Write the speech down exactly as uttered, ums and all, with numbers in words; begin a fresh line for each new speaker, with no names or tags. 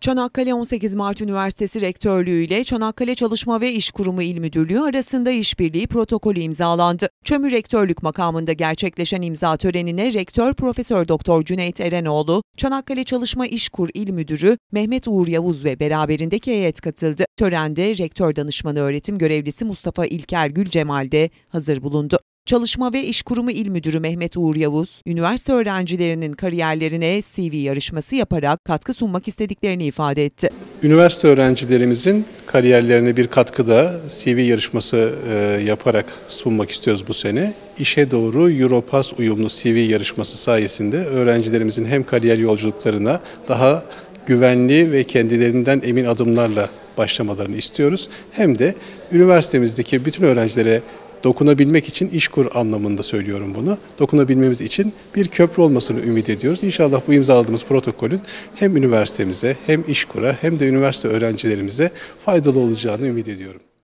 Çanakkale on sekiz Mart Üniversitesi Rektörlüğü ile Çanakkale Çalışma ve İş Kurumu İl Müdürlüğü arasında işbirliği protokolü imzalandı. ÇÖMÜ Rektörlük makamında gerçekleşen imza törenine Rektör Profesör Doktor Cüneyt Erenoğlu, Çanakkale Çalışma İş Kur İl Müdürü Mehmet Uğur Yavuz ve beraberindeki heyet katıldı. Törende Rektör Danışmanı Öğretim Görevlisi Mustafa İlker Gülcemal de hazır bulundu. Çalışma ve İş Kurumu İl Müdürü Mehmet Uğur Yavuz, üniversite öğrencilerinin kariyerlerine C V yarışması yaparak katkı sunmak istediklerini ifade etti.
Üniversite öğrencilerimizin kariyerlerine bir katkıda C V yarışması yaparak sunmak istiyoruz bu sene. İşe Doğru Europass uyumlu C V yarışması sayesinde öğrencilerimizin hem kariyer yolculuklarına daha güvenli ve kendilerinden emin adımlarla başlamalarını istiyoruz. Hem de üniversitemizdeki bütün öğrencilere dokunabilmek için İşkur anlamında söylüyorum bunu. Dokunabilmemiz için bir köprü olmasını ümit ediyoruz. İnşallah bu imzaladığımız protokolün hem üniversitemize hem İşkur'a hem de üniversite öğrencilerimize faydalı olacağını ümit ediyorum.